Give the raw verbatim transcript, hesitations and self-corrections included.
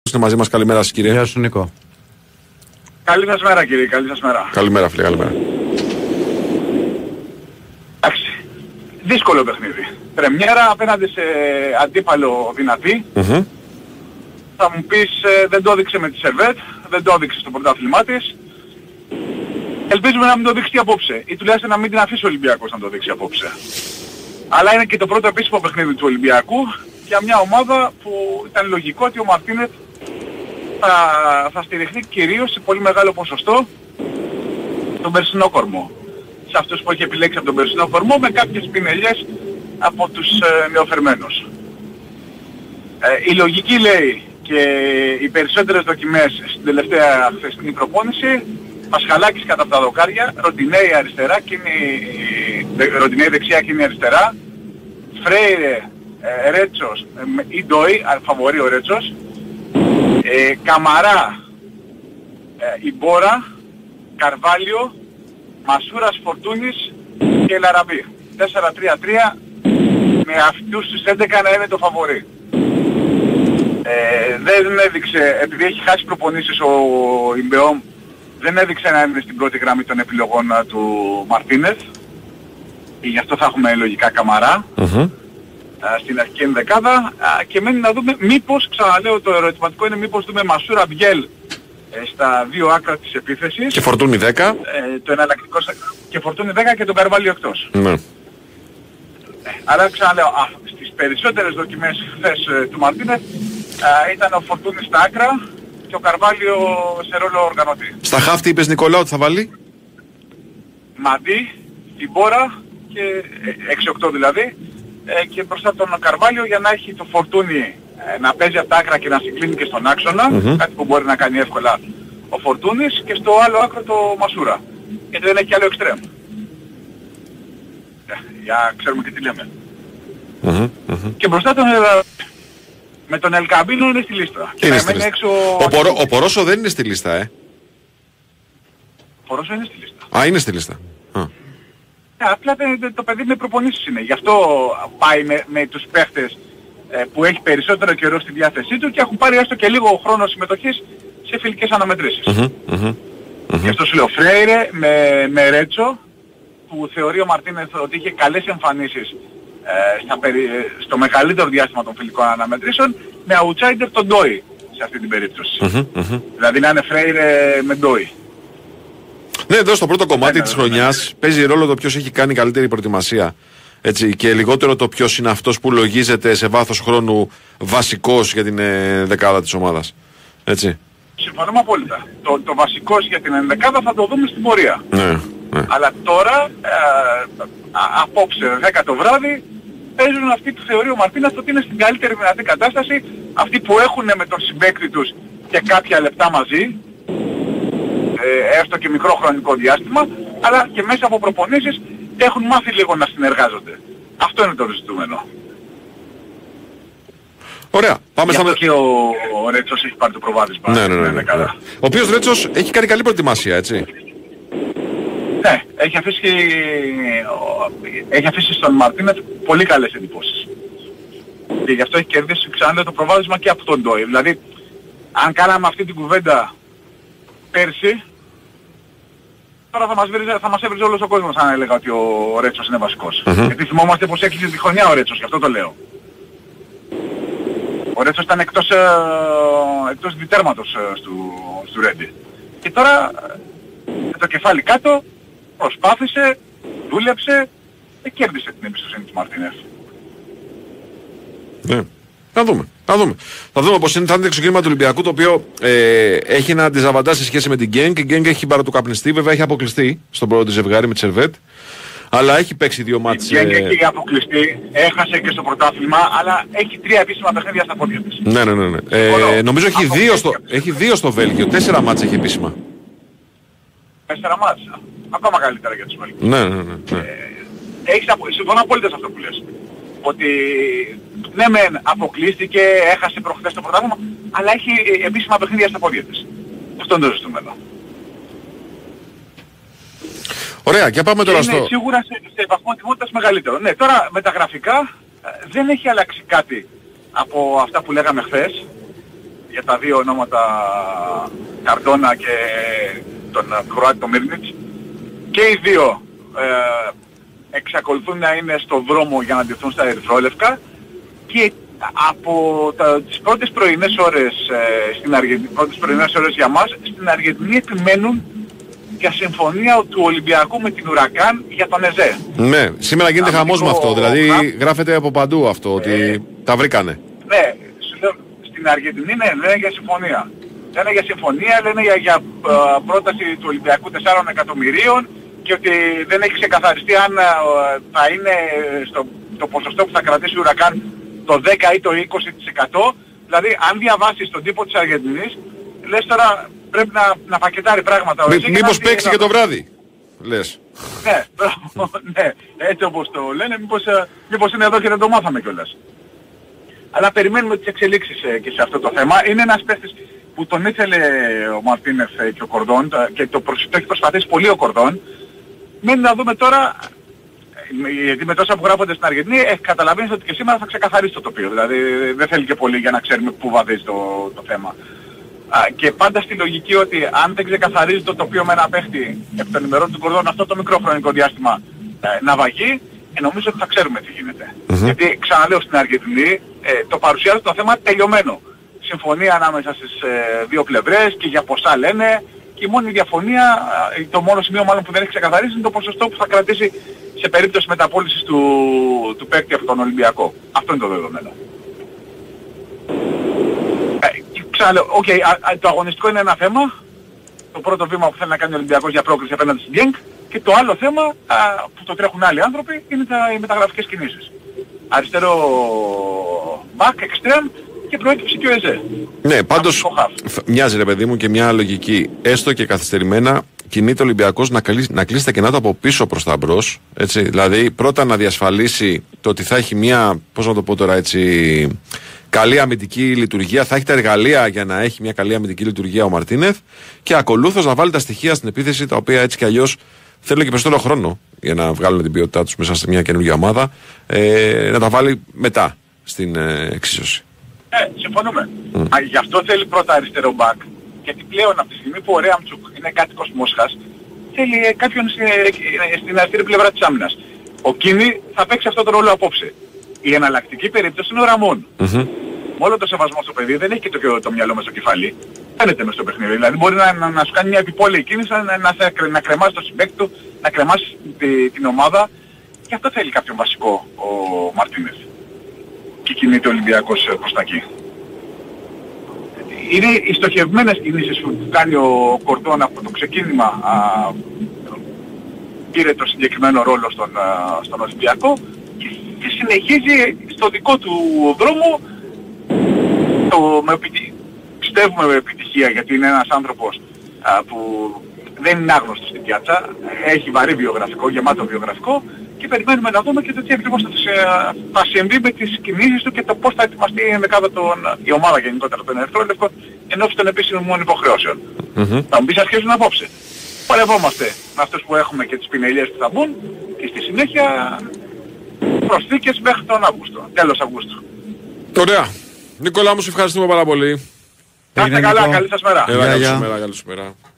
είστε μαζί μας. Καλημέρα σας κύριε. Γεια σου Νίκο. Καλή σας μέρα κύριε, καλή σας μέρα. Καλημέρα φίλε, καλημέρα. Εντάξει, δύσκολο παιχνίδι. Πρεμιέρα απέναντι σε αντίπαλο δυνατή. Mm-hmm. Θα μου πεις ε, δεν το έδειξε με τη Σερβέτ, δεν το έδειξε στο πρωτάθλημά της. Ελπίζουμε να μην το δείξει απόψε ή τουλάχιστον να μην την αφήσει ο Ολυμπιακός να το δείξει απόψε. Αλλά είναι και το πρώτο επίσημο παιχνίδι του Ολυμπιακού για μια ομάδα που ήταν λογικό ότι ο Μαρτίνετ θα, θα στηριχθεί κυρίως σε πολύ μεγάλο ποσοστό τον περσινό κορμό. Σε αυτούς που έχει επιλέξει από τον περσινό κορμό με κάποιες πινελιές από τους ε, νεοφερμένους. Ε, η λογική λέει και οι περισσότερες δοκιμές στην τελευταία χθεσινή προπόνηση, Πασχαλάκης κατά τα δοκάρια, Ροντινέη αριστερά και είναι, Ροντινέη δεξιά και είναι αριστερά, Φρέιρε, ε, Ρέτσος ε, ή Ντόι, φαβορεί ο Ρέτσος, ε, Καμαρά, ε, Ιμπόρα, Καρβάλιο, Μασούρας, Φορτούνης και Λαραμπή. τέσσερα τρία τρία με αυτούς τους έντεκα να είναι το φαβορί. Ε, δεν έδειξε, επειδή έχει χάσει προπονήσεις ο Ιμπεόμ, δεν έδειξε να είναι στην πρώτη γραμμή των επιλογών του Μαρτίνεθ. Γι' αυτό θα έχουμε λογικά Καμαρά Mm-hmm. στην αρχική ενδεκάδα και μένει να δούμε μήπως, ξαναλέω το ερωτηματικό είναι μήπως δούμε Μασούρα Μπιέλ στα δύο άκρα της επίθεσης. Και Φορτούνη δέκα. Ε, το εναλλακτικό και Φορτούνη δέκα και τον Καρβάλιο εκτός. Ναι. Ε, άρα ξαναλέω, α, στις περισσότερες δοκιμές χθες ε, του Μαρτίνεθ ήταν ο Φορτούνης στα άκρα και ο Καρβάλιο σε ρόλο οργανωτή. Στα χάφτη είπες Νικολάου ότι θα βάλει. Μαντί, Ιμπόρα και έξι οκτώ δηλαδή ε, και μπροστά τον Καρβάλιο για να έχει το Φορτούνι ε, να παίζει από τα άκρα και να συγκλίνει και στον άξονα, Mm-hmm. κάτι που μπορεί να κάνει εύκολα ο Φορτούνης, και στο άλλο άκρο το Μασούρα. Γιατί δεν έχει άλλο εξτρέμ. Ε, για ξέρουμε και τι λέμε. Mm-hmm. Mm-hmm. Και μπροστά τον με τον Ελκαμπίνο είναι στη λίστα. Και είναι στη λίστα. Έξω... Ο, Πορο, ο Πορόσο δεν είναι στη λίστα, ε. Ο Πορόσο είναι στη λίστα. Α, είναι στη λίστα. Α. Ε, απλά το, το παιδί με προπονήσεις είναι. Γι' αυτό πάει με, με τους παίχτες ε, που έχει περισσότερο καιρό στη διάθεσή του και έχουν πάρει έστω και λίγο χρόνο συμμετοχής σε φιλικές αναμετρήσεις. Mm-hmm. Mm-hmm. Γι' αυτό σου λέω Φρέιρε με, με Ρέτσο, που θεωρεί ο Μαρτίνεθ ότι είχε καλές εμφανίσεις ε, στα περι, στο μεγαλύτερο διάστημα των φιλικών αναμετρήσεων, με outsider τον Ντόι σε αυτή την περίπτωση. Mm-hmm. Mm-hmm. Δηλαδή να είναι Φρέιρε με Ντόι. Ναι, εδώ στο πρώτο κομμάτι ναι, της ναι, χρονιάς ναι. παίζει ρόλο το ποιος έχει κάνει καλύτερη προετοιμασία. Έτσι, και λιγότερο το ποιος είναι αυτός που λογίζεται σε βάθος χρόνου βασικός για την ε, δεκάδα της ομάδας. Έτσι. Συμφωνούμε απόλυτα. Το, το βασικός για την ενδεκάδα θα το δούμε στην πορεία. Ναι, ναι. Αλλά τώρα, ε, α, απόψε δέκα το βράδυ, παίζουν αυτοί που θεωρεί ο Μαρτίνας ότι είναι στην καλύτερη δυνατή κατάσταση, αυτοί που έχουν με τον συμπαίκτη τους και κάποια λεπτά μαζί, ε, έστω και μικρό χρονικό διάστημα, αλλά και μέσα από προπονήσεις έχουν μάθει λίγο να συνεργάζονται. Αυτό είναι το ζητούμενο. Ωραία. Πάμε στα... και ο, ο Ρέτσος έχει πάρει το προβάδισμα. Ναι, ναι, ναι, ναι, ναι. Ο οποίος Ρέτσος έχει κάνει καλή προετοιμασία, έτσι. Ναι, έχει αφήσει, έχει αφήσει στον Μαρτίνετ πολύ καλές εντυπώσεις. Και γι' αυτό έχει κερδίσει ξανά το προβάδισμα και από τον Ντόι. Δηλαδή, αν κάναμε αυτή την κουβέντα πέρσι, τώρα θα μας, βρίζει, θα μας έβριζε όλος ο κόσμος αν έλεγα ότι ο Ρέτσος είναι βασικός. Mm-hmm. Γιατί θυμόμαστε πως έκλεισε τη χρονιά ο Ρέτσος, γι' αυτό το λέω. Ο Ρέτσος ήταν εκτός, ε, εκτός διτέρματος ε, του, του Ρέντι. Και τώρα με το κεφάλι κάτω προσπάθησε, δούλεψε και κέρδισε την εμπιστοσύνη του Μαρτίνεθ. Ναι. Θα δούμε. Θα δούμε. Θα δούμε πως είναι, θα είναι το ξεκίνημα του Ολυμπιακού, το οποίο ε, έχει ένα αντιζαβαντά σε σχέση με την Γκένγκ. Η Γκένγκ έχει παρατουκαπνιστεί, βέβαια έχει αποκλειστεί στον πρώτο της ζευγάρι με τη Σερβέτ. Αλλά έχει παίξει δύο μάτς. Η Γκένγκ ε... έχει αποκλειστεί, έχασε και στο πρωτάθλημα, αλλά έχει τρία επίσημα παιχνίδια στα πόδια της. Ναι, ναι, ναι. ναι. Ε, νομίζω έχει δύο, στο, έχει δύο στο Βέλγιο, τέσσερα μάτς έχει επίσημα. Τέσσερα μάτς. Ακόμα καλύτερα για τους Βέλγιους. Ναι, ναι, ναι. ναι. Ε, έχεις, συμφωνώ απόλυτα σε αυτό που λες. Ότι ναι μεν αποκλείστηκε, έχασε προχθές το πρωτάθλημα, αλλά έχει επίσημα παιχνίδια στα πόδια της. Αυτό είναι το ζητούμενο. Ωραία, και πάμε τώρα και στο... Είναι σίγουρα σε, σε βαθμό τιμότητας μεγαλύτερο. Ναι, τώρα με τα γραφικά δεν έχει αλλάξει κάτι από αυτά που λέγαμε χθες. για τα δύο ονόματα Καρντόνα και τον Κροάτη τον Μίρνιτς. Και οι δύο ε, εξακολουθούν να είναι στο δρόμο για να ντυθούν στα ερυθρόλευκα και από τα, τις πρώτες πρωινές ώρες ε, στην Αργεντινή, πρώτες πρωινές ώρες για μας, στην Αργεντινή επιμένουν για συμφωνία του Ολυμπιακού με την Ουρακάν για τον ΕΖΕ. Ναι, σήμερα γίνεται Αμυντικό χαμός με αυτό, δηλαδή γράφ... γράφεται από παντού αυτό, ότι ε, τα βρήκανε. Ναι, στην Αργεντινή ναι, λένε για συμφωνία. Λένε για συμφωνία, λένε για, για uh, πρόταση του Ολυμπιακού τεσσάρων εκατομμυρίων και ότι δεν έχει ξεκαθαριστεί αν uh, θα είναι στο το ποσοστό που θα κρατήσει η Ουρακάν το δέκα ή το είκοσι τοις εκατό. Δηλαδή αν διαβάσεις τον τύπο της Αργεντινής, λες τώρα πρέπει να, να πακετάρει πράγματα. Μή, μήπως παίξει και το βράδυ, λες. Ναι, ναι, έτσι όπως το λένε, μήπως, μήπως είναι εδώ και δεν το μάθαμε κιόλας. Αλλά περιμένουμε τις εξελίξεις και σε αυτό το θέμα. Είναι ένας παίχτης που τον ήθελε ο Μαρτίνεθ και ο Κορδόν και το, το έχει προσπαθήσει πολύ ο Κορδόν. Μένει να δούμε τώρα, γιατί με τόσα που γράφονται στην Αργεντινή, ε, καταλαβαίνεις ότι και σήμερα θα ξεκαθαρίσει το τοπίο. Δηλαδή δεν θέλει και πολύ για να ξέρουμε πού βαδίζει το, το θέμα. Α, και πάντα στη λογική ότι αν δεν ξεκαθαρίζει το τοπίο με ένα παίχτη επί των ημερών του Κορδόν αυτό το μικρό χρονικό διάστημα ε, να βαγεί, ε, νομίζω ότι θα ξέρουμε τι γίνεται. Mm-hmm. Γιατί ξαναλέω στην Αργεντινή ε, το παρουσιάζει το θέμα τελειωμένο. Συμφωνία ανάμεσα στις ε, δύο πλευρές και για ποσά λένε και η μόνη διαφωνία, ε, το μόνο σημείο μάλλον που δεν έχει ξεκαθαρίσει είναι το ποσοστό που θα κρατήσει σε περίπτωση μεταπώλησης του, του παίκτη από τον Ολυμπιακό. Αυτό είναι το δεδομένο. Ε, ξαναλέω, okay, α, α, το αγωνιστικό είναι ένα θέμα, το πρώτο βήμα που θέλει να κάνει ο Ολυμπιακός για πρόκριση απέναντι στην Γκένκ και το άλλο θέμα α, που το τρέχουν άλλοι άνθρωποι είναι τα, οι μεταγραφικές κινήσεις. Αριστερό back, extreme και προέκυψε και ο ΕΖΕ. Ναι, πάντως μοιάζει ρε παιδί μου και μια λογική, έστω και καθυστερημένα, κινείται ο Ολυμπιακός να, καλύσει, να κλείσει τα κενά του από πίσω προς τα μπρος. Έτσι, δηλαδή πρώτα να διασφαλίσει το ότι θα έχει μια, πώς να το πω τώρα έτσι, καλή αμυντική λειτουργία, θα έχει τα εργαλεία για να έχει μια καλή αμυντική λειτουργία ο Μαρτίνεθ και ακολούθως να βάλει τα στοιχεία στην επίθεση τα οποία έτσι κι αλλιώς θέλουν και περισσότερο χρόνο για να βγάλουν την ποιότητά τους μέσα σε μια καινούργια ομάδα, ε, να τα βάλει μετά στην ε, εξίσωση. Ε, συμφωνούμε. Mm. Α, γι' αυτό θέλει πρώτα αριστερό μπακ. Γιατί πλέον από τη στιγμή που ο Ρέαμτσουκ είναι κάτοικος Μόσχας, θέλει ε, κάποιον σε, ε, στην αριστερή πλευρά της άμυνας. Ο Κίνη θα παίξει αυτό το ρόλο απόψε. Η εναλλακτική περίπτωση είναι ο Ραμόν. Mm-hmm. Με όλο το σεβασμό στο παιδί δεν έχει και το, το μυαλό μες στο κεφάλι. Φαίνεται μες στο παιχνίδι. Δηλαδή μπορεί να, να, να σου κάνει μια επιπόλαιη κίνηση, να, να, να, να κρεμάσει το συμπέκτη του, να κρεμάσει τη, την ομάδα. Και αυτό θέλει κάποιον βασικό ο Μαρτίνεθ. Και κινείται ο Ολυμπιακός προς τα εκεί. Είναι οι στοχευμένες κινήσεις που κάνει ο Κορδόν από το ξεκίνημα, α, πήρε το συγκεκριμένο ρόλο στον, α, στον Ολυμπιακό και, και συνεχίζει στο δικό του δρόμο το, με επιτι... πιστεύουμε με επιτυχία γιατί είναι ένας άνθρωπος α, που δεν είναι άγνωστος στην πιάτσα, έχει βαρύ βιογραφικό, γεμάτο βιογραφικό και περιμένουμε να δούμε και το τι ακριβώς θα, θα συμβεί με τις κινήσεις του και το πώς θα ετοιμαστεί η, τον, η ομάδα γενικότερα των Ερυθρόλευκων ενώπιση των επίσημων υποχρεώσεων. Mm-hmm. Θα μου πεις αρχίζουν απόψε. Παλευόμαστε με αυτούς που έχουμε και τις πινελιές που θα μπουν και στη συνέχεια προσθήκες μέχρι τον Αύγουστο, τέλος Αυγούστου. Ωραία. Νικόλα μου, σε ευχαριστούμε πάρα πολύ. Να είστε καλά, καλή σας μέρα. Έλα, καλή σου μέρα, καλή σου μέρα.